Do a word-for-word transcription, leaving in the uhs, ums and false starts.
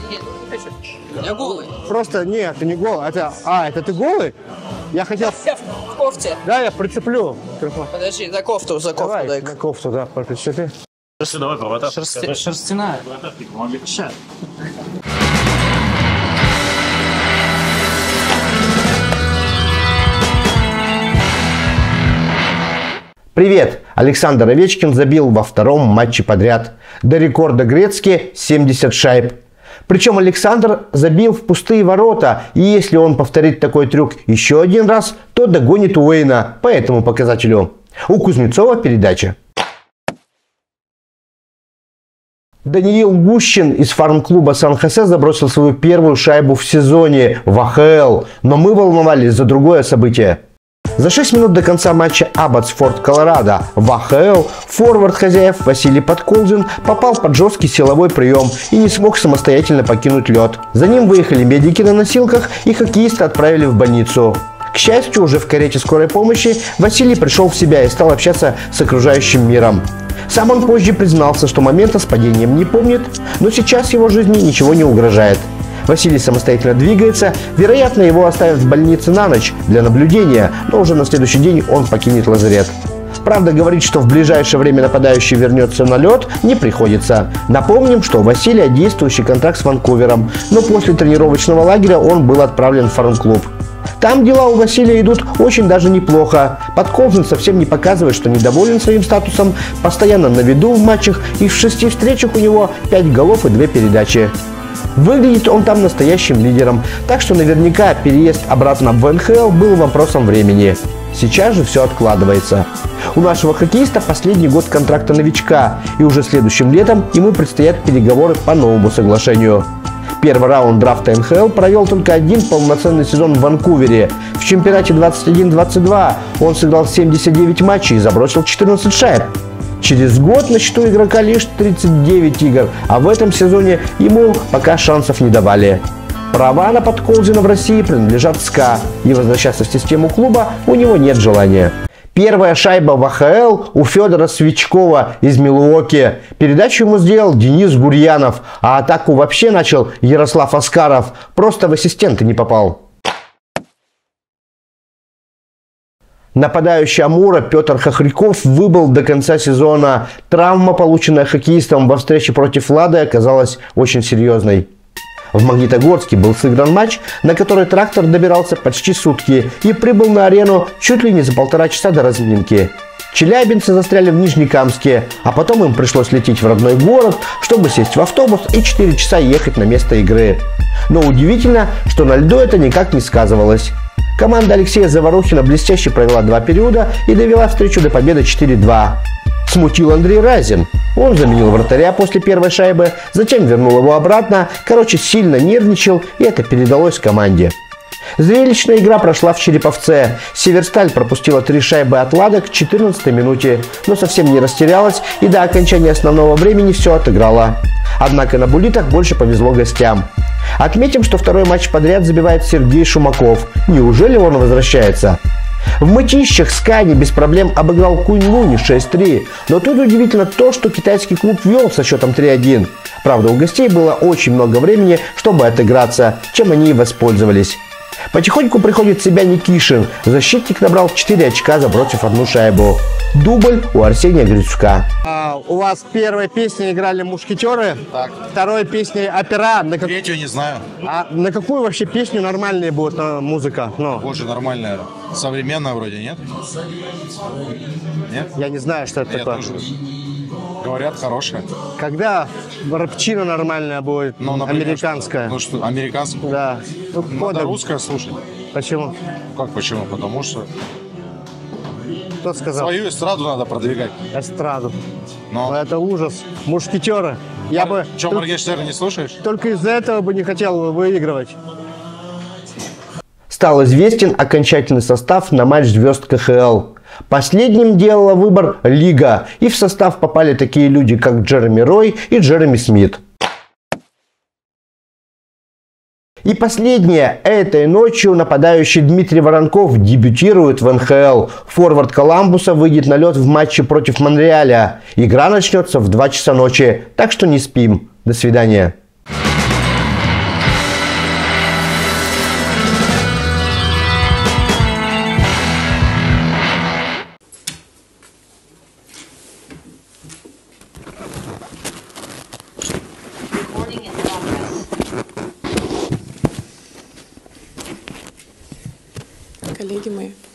Я голый. Просто нет, ты не голый. Это, а, это ты голый? Я хотел... Я в кофте. Да, я прицеплю. Подожди, за кофту, за кофту Давай, дай. на кофту, да, прицепи. Давай, провода. Шерсти... Шерстяная. Сейчас. Привет! Александр Овечкин забил во втором матче подряд. До рекорда Грецки семьдесят шайб. Причем Александр забил в пустые ворота, и если он повторит такой трюк еще один раз, то догонит Уэйна по этому показателю. У Кузнецова передача. Даниил Гущин из фарм-клуба Сан-Хосе забросил свою первую шайбу в сезоне в а ха эл, но мы волновались за другое событие. За шесть минут до конца матча Абботсфорд, Колорадо в а ха эл форвард хозяев Василий Подколзин попал под жесткий силовой прием и не смог самостоятельно покинуть лед. За ним выехали медики на носилках и хоккеиста отправили в больницу. К счастью, уже в карете скорой помощи Василий пришел в себя и стал общаться с окружающим миром. Сам он позже признался, что момента с падением не помнит, но сейчас его жизни ничего не угрожает. Василий самостоятельно двигается, вероятно, его оставят в больнице на ночь для наблюдения, но уже на следующий день он покинет лазарет. Правда, говорить, что в ближайшее время нападающий вернется на лед, не приходится. Напомним, что у Василия действующий контракт с Ванкувером, но после тренировочного лагеря он был отправлен в фарм-клуб. Там дела у Василия идут очень даже неплохо. Подколзин совсем не показывает, что недоволен своим статусом, постоянно на виду в матчах, и в шести встречах у него пять голов и две передачи. Выглядит он там настоящим лидером, так что наверняка переезд обратно в эн ха эл был вопросом времени. Сейчас же все откладывается. У нашего хоккеиста последний год контракта новичка, и уже следующим летом ему предстоят переговоры по новому соглашению. Первый раунд драфта эн ха эл провел только один полноценный сезон в Ванкувере. В чемпионате двадцать один двадцать два он сыграл семьдесят девять матчей и забросил четырнадцать шайб. Через год на счету игрока лишь тридцать девять игр, а в этом сезоне ему пока шансов не давали. Права на Подколзина в России принадлежат СКА, и возвращаться в систему клуба у него нет желания. Первая шайба в а ха эл у Федора Свечкова из Милуоки. Передачу ему сделал Денис Гурьянов, а атаку вообще начал Ярослав Аскаров. Просто в ассистенты не попал. Нападающий Амура Петр Хохряков выбыл до конца сезона. Травма, полученная хоккеистом во встрече против Лады, оказалась очень серьезной. В Магнитогорске был сыгран матч, на который трактор добирался почти сутки и прибыл на арену чуть ли не за полтора часа до разминки. Челябинцы застряли в Нижнекамске, а потом им пришлось лететь в родной город, чтобы сесть в автобус и четыре часа ехать на место игры. Но удивительно, что на льду это никак не сказывалось. Команда Алексея Заварухина блестяще провела два периода и довела встречу до победы четыре два. Смутил Андрей Разин. Он заменил вратаря после первой шайбы, затем вернул его обратно, короче, сильно нервничал, и это передалось команде. Зрелищная игра прошла в Череповце. Северсталь пропустила три шайбы от Лада к четырнадцатой минуте, но совсем не растерялась и до окончания основного времени все отыграла. Однако на буллитах больше повезло гостям. Отметим, что второй матч подряд забивает Сергей Шумаков. Неужели он возвращается? В Мытищах Скани без проблем обыграл Кунь-Лунь шесть три, но тут удивительно то, что китайский клуб вел со счетом три один. Правда, у гостей было очень много времени, чтобы отыграться, чем они и воспользовались. Потихоньку приходит в себя Никишин. Защитник набрал четыре очка, забросив одну шайбу. Дубль у Арсения Грицюка. А, у вас первой песней играли мушкетеры, так. Второй песней опера. На как... Третью не знаю. А на какую вообще песню нормальная будет а, музыка? Ну. Боже, нормальная. Современная вроде, нет? Нет? Я не знаю, что это Я такое. Тоже. Говорят, хорошая. Когда рапчина нормальная будет, ну, например, американская? Что? Ну что, американская? Да. Ну, надо русская слушать. Почему? Как почему? Потому что... Кто сказал? Свою эстраду надо продвигать. Эстраду. Но... Это ужас. Мушкетеры. Я а, бы... Что, Моргенштерна не слушаешь? Только из-за этого бы не хотел выигрывать. Стал известен окончательный состав на матч звезд ка ха эл. Последним делала выбор Лига, и в состав попали такие люди, как Джереми Рой и Джереми Смит. И последнее. Этой ночью нападающий Дмитрий Воронков дебютирует в эн ха эл. Форвард Коламбуса выйдет на лед в матче против Монреаля. Игра начнется в два часа ночи, так что не спим. До свидания. книги мои.